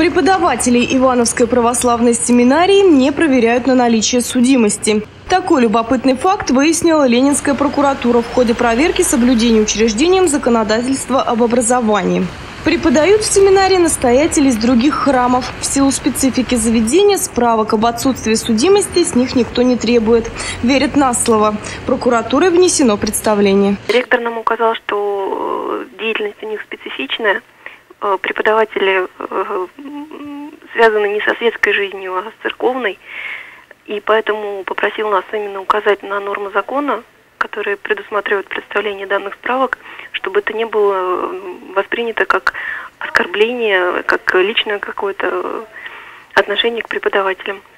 Преподавателей Ивановской православной семинарии не проверяют на наличие судимости. Такой любопытный факт выяснила Ленинская прокуратура в ходе проверки соблюдения учреждением законодательства об образовании. Преподают в семинарии настоятели из других храмов. В силу специфики заведения справок об отсутствии судимости с них никто не требует. Верят на слово. Прокуратурой внесено представление. Ректор нам указал, что деятельность у них специфичная. Преподаватели связаны не со светской жизнью, а с церковной. И поэтому попросил нас именно указать на нормы закона, которые предусматривают представление данных справок, чтобы это не было воспринято как оскорбление, как личное какое-то отношение к преподавателям.